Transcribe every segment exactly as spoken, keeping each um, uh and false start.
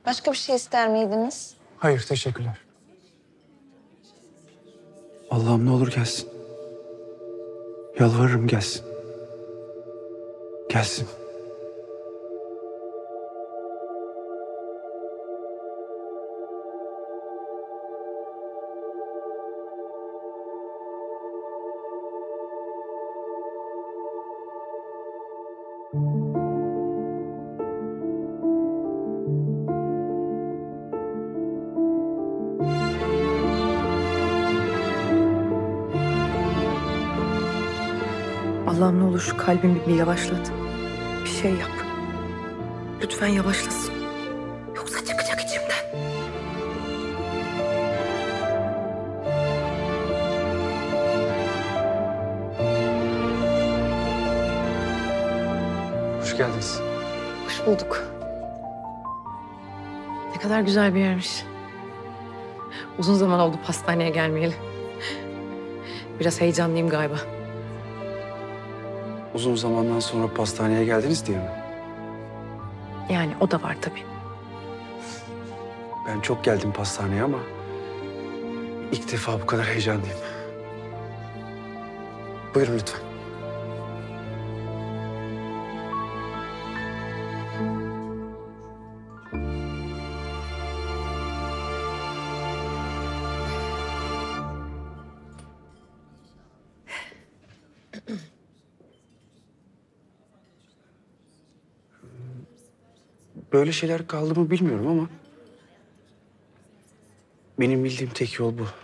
Başka bir şey ister miydiniz? Hayır, teşekkürler. Allah'ım ne olur gelsin. Yalvarırım gelsin. Gelsin. Allah'ım ne olur şu kalbimi bir yavaşlat. Bir şey yap. Lütfen yavaşlasın. Yoksa çıkacak içimden. Hoş geldiniz. Hoş bulduk. Ne kadar güzel bir yermiş. Uzun zaman oldu pastaneye gelmeyeli. Biraz heyecanlıyım galiba. Uzun zamandan sonra pastaneye geldiniz diye mi? Yani o da var tabii. Ben çok geldim pastaneye ama ilk defa bu kadar heyecanlıyım. Buyurun lütfen. Böyle şeyler kaldı mı bilmiyorum ama benim bildiğim tek yol bu.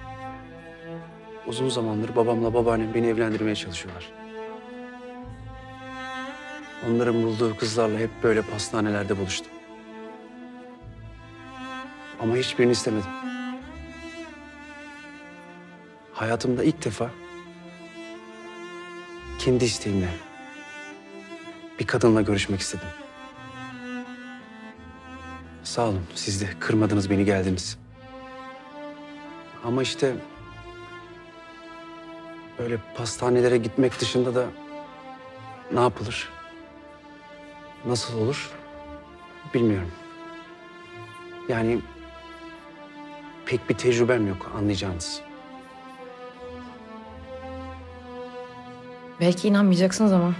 Uzun zamandır babamla babaannem beni evlendirmeye çalışıyorlar. Onların bulduğu kızlarla hep böyle pastanelerde buluştum. Ama hiçbirini istemedim. Hayatımda ilk defa kendi isteğimle bir kadınla görüşmek istedim. Sağ olun, siz de kırmadınız beni, geldiniz. Ama işte böyle pastanelere gitmek dışında da ne yapılır, nasıl olur bilmiyorum. Yani pek bir tecrübem yok, anlayacağınız. Belki inanmayacaksınız ama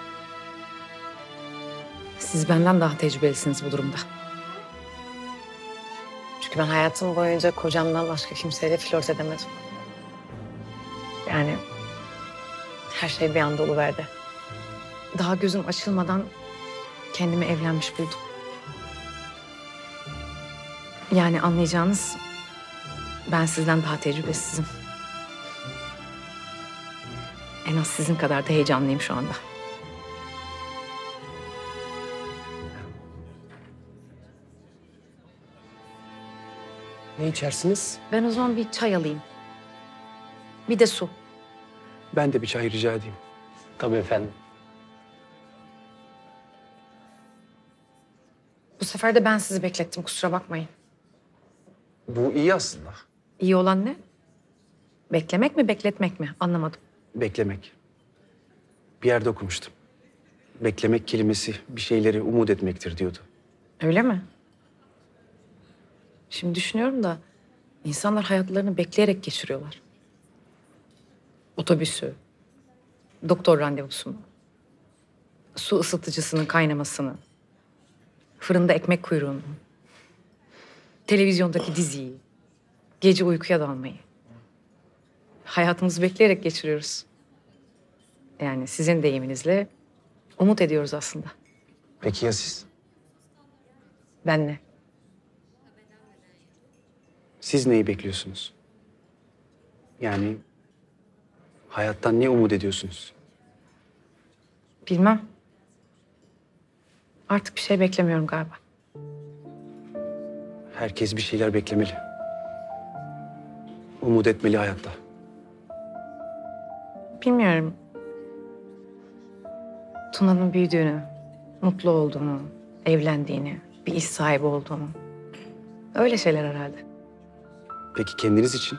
siz benden daha tecrübelisiniz bu durumda. Çünkü ben hayatım boyunca kocamdan başka kimseyle flört edemedim. Yani her şey bir anda oluverdi. Daha gözüm açılmadan kendimi evlenmiş buldum. Yani anlayacağınız ben sizden daha tecrübesizim. En az sizin kadar da heyecanlıyım şu anda. Ne içersiniz? Ben o zaman bir çay alayım. Bir de su. Ben de bir çay rica edeyim. Tabii efendim. Bu sefer de ben sizi beklettim, kusura bakmayın. Bu iyi aslında. İyi olan ne? Beklemek mi, bekletmek mi? Anlamadım. Beklemek. Bir yerde okumuştum. Beklemek kelimesi bir şeyleri umut etmektir diyordu. Öyle mi? Şimdi düşünüyorum da insanlar hayatlarını bekleyerek geçiriyorlar. Otobüsü, doktor randevusunu, su ısıtıcısının kaynamasını, fırında ekmek kuyruğunu, televizyondaki diziyi, gece uykuya dalmayı. Hayatımızı bekleyerek geçiriyoruz. Yani sizin deyiminizle umut ediyoruz aslında. Peki ya siz? Ben ne? Siz neyi bekliyorsunuz? Yani hayattan ne umut ediyorsunuz? Bilmem. Artık bir şey beklemiyorum galiba. Herkes bir şeyler beklemeli. Umut etmeli hayatta. Bilmiyorum. Tuna'nın büyüdüğünü, mutlu olduğunu, evlendiğini, bir iş sahibi olduğunu. Öyle şeyler herhalde. Peki kendiniz için?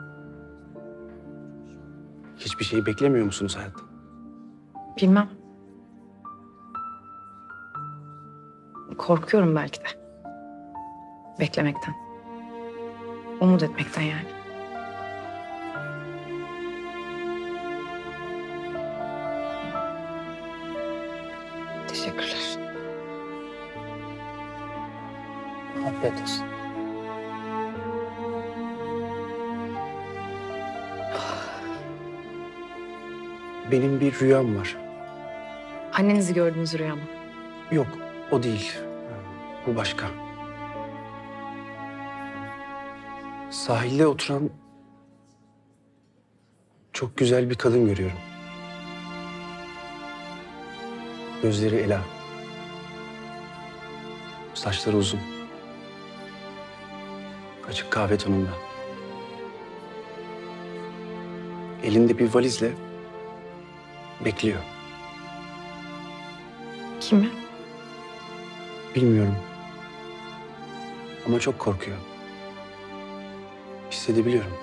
Hiçbir şeyi beklemiyor musunuz hayatta? Bilmem. Korkuyorum belki de. Beklemekten. Umut etmekten yani. Teşekkürler. Afiyet olsun. Benim bir rüyam var. Annenizi gördüğünüz rüya mı? Yok, o değil. Bu başka. Sahilde oturan çok güzel bir kadın görüyorum. Gözleri Ela. Saçları uzun. Açık kahve tonunda. Elinde bir valizle bekliyor. Kimi? Bilmiyorum. Ama çok korkuyor. Hissedebiliyorum.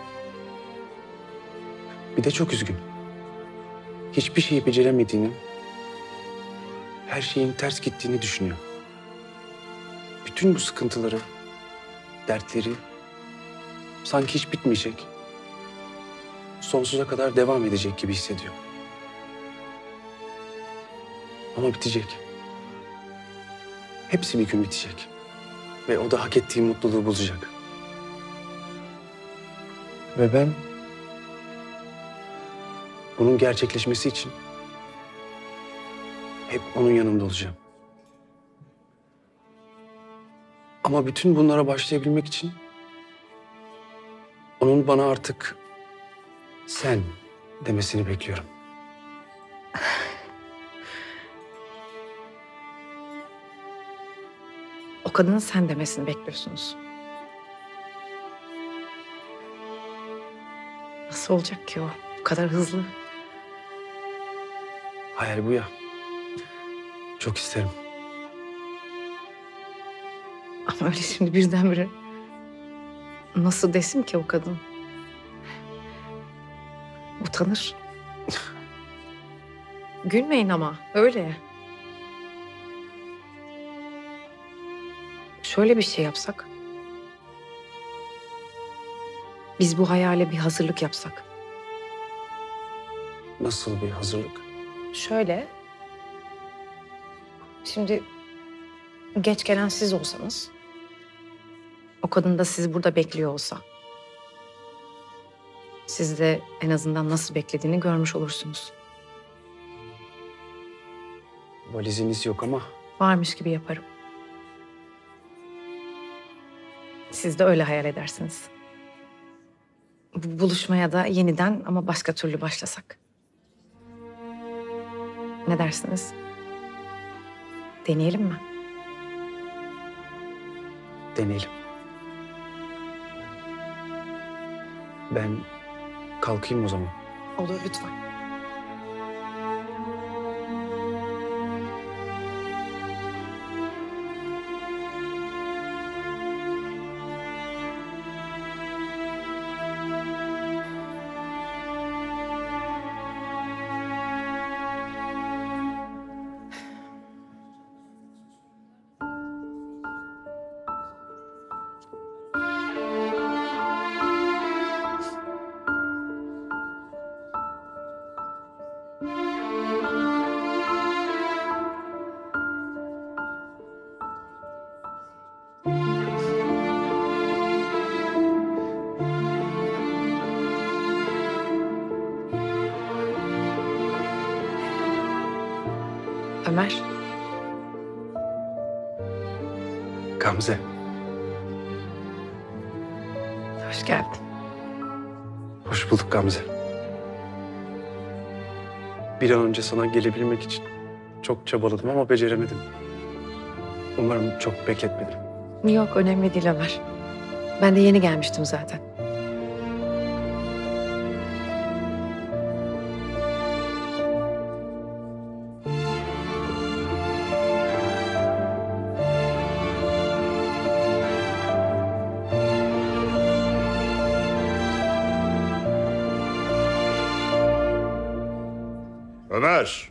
Bir de çok üzgün. Hiçbir şeyi beceremediğini, her şeyin ters gittiğini düşünüyor. Bütün bu sıkıntıları, dertleri sanki hiç bitmeyecek, sonsuza kadar devam edecek gibi hissediyor. Ama bitecek. Hepsi bir gün bitecek. Ve o da hak ettiği mutluluğu bulacak. Ve ben bunun gerçekleşmesi için hep onun yanında olacağım. Ama bütün bunlara başlayabilmek için onun bana artık sen demesini bekliyorum. O kadının sen demesini bekliyorsunuz. Nasıl olacak ki o? Bu kadar hızlı. Hayal bu ya. Çok isterim. Ama öyle şimdi birdenbire nasıl desin ki o kadın? Utanır. Gülmeyin ama öyle. Şöyle bir şey yapsak. Biz bu hayale bir hazırlık yapsak. Nasıl bir hazırlık? Şöyle. Şimdi geç gelen siz olsanız, o kadın da sizi burada bekliyor olsa, siz de en azından nasıl beklediğini görmüş olursunuz. Valiziniz yok ama Varmış gibi yaparım. Siz de öyle hayal edersiniz. Bu buluşmaya da yeniden ama başka türlü başlasak. Ne dersiniz? Deneyelim mi? deneyelim. Ben kalkayım o zaman. Olur lütfen. Ömer, Gamze, hoş geldin. hoş bulduk Gamze. Bir an önce sana gelebilmek için çok çabaladım ama beceremedim. Umarım çok bekletmedim. Yok, önemli değil Ömer. Ben de yeni gelmiştim zaten. Ömer.